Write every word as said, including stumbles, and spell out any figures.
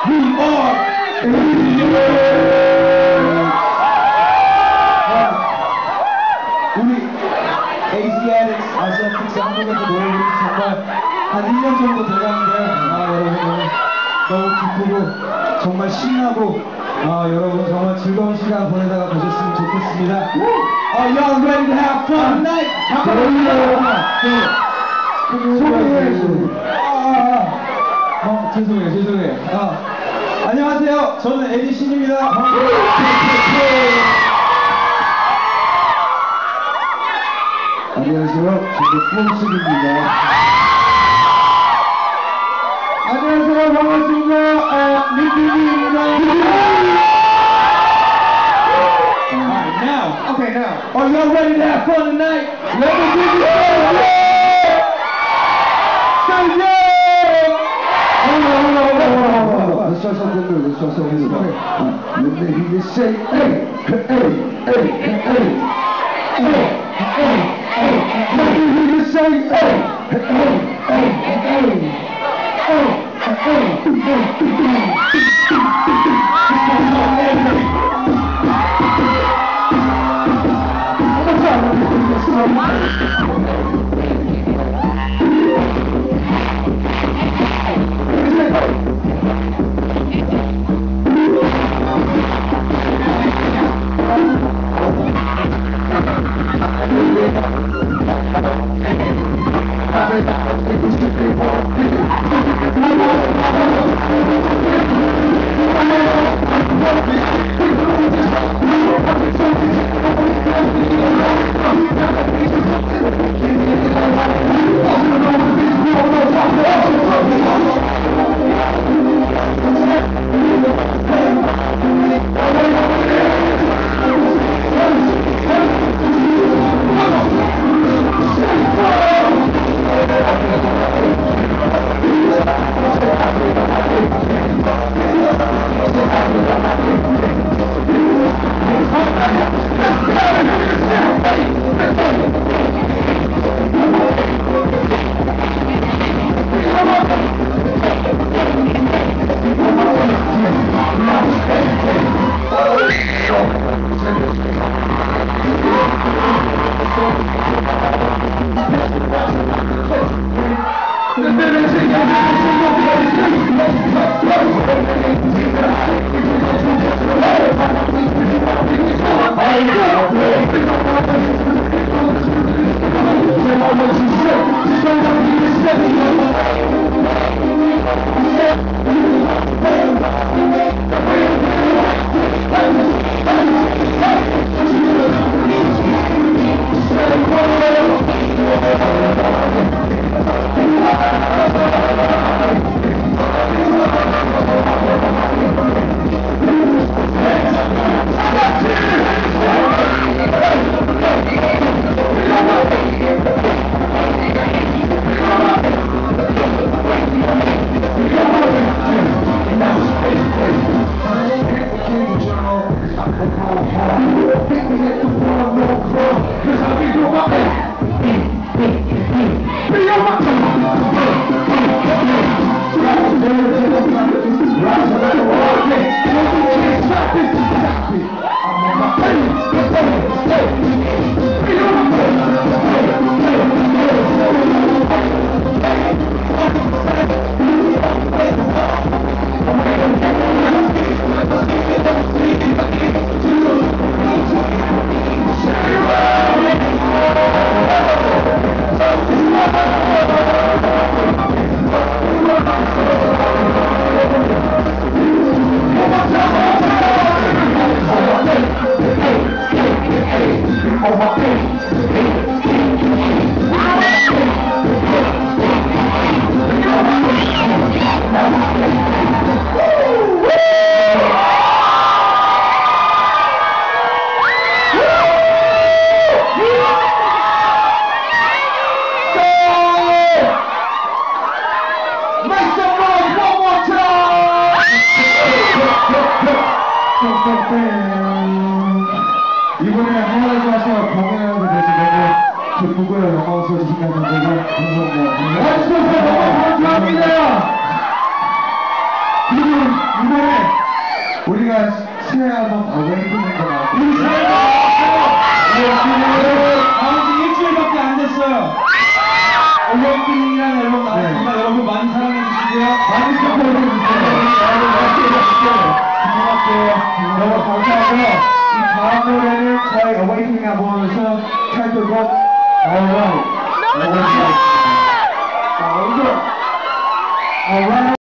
우리 에이지아이엑스 아시아틱스 한국에서 노래 부른 지 정말 한 일 년 정도 돼가는데 아 여러분 너무, 너무 기쁘고 정말 신나고 아 여러분 정말 즐거운 시간 보내다가 가셨으면 좋겠습니다. Are y'all ready to have fun tonight? 소개해. 아, 어, 죄송해요, 죄송해요. 아, 안녕하세요. 저는 에디 신입니다. 안녕하세요. 저는 뽕식입니다. 안녕하세요. 반갑습니다. 아, 민준이입니다. Alright, now. Okay, now. Are y'all ready to have fun tonight? Let me give you a yeah! Say yeah! Hold on, hold on, hold on, hold on, hold on. Let's try something new. Let's try something new. Uh, let me hear you say, hey, hey, hey, hey, hey, hey. Let me hear you say, hey, hey, hey, hey, hey. 이번에 하나를 와서 공연하게 돼서 너무 기쁘고요. 영광스러운 시간을 되고 감사합니다. 감사합니다. 감사합니다. 새 앨범 어웨이팅도 나왔고 우리 새해 나온 지 일주일밖에 안 됐어요. 어웨이팅이라는 앨범 나왔습니다. 네. 여러분 많이 사랑해 주시고요. 많이 support 해주세요. 고맙고요. 너무 감사하고요. 이 다음 노래는 저희 어웨이팅 앨범에서 타이틀곡 Alright. Alright. Alright.